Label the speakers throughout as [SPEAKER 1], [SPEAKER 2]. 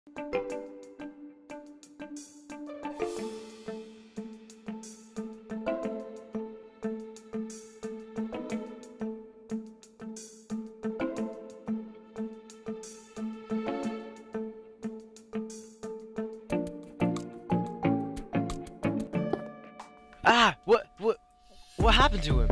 [SPEAKER 1] Ah! What happened to him?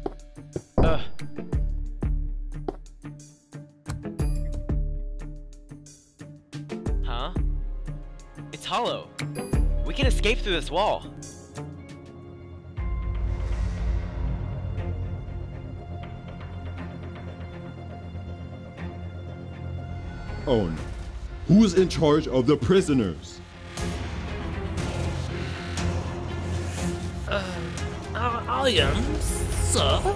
[SPEAKER 1] Huh? It's hollow. We can escape through this wall.
[SPEAKER 2] Oh no. Who's in charge of the prisoners?
[SPEAKER 3] I am, sir.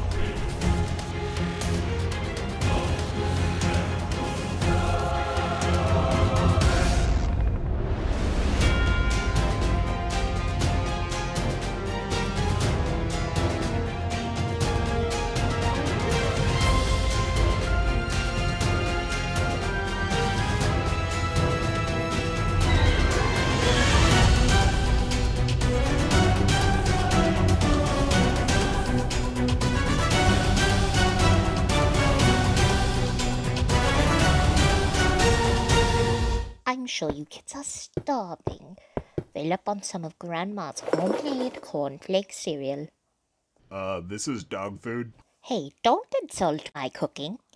[SPEAKER 4] I'm sure you kids are starving. Fill up on some of Grandma's homemade cornflake cereal.
[SPEAKER 5] This is dog food.
[SPEAKER 4] Hey, don't insult my cooking.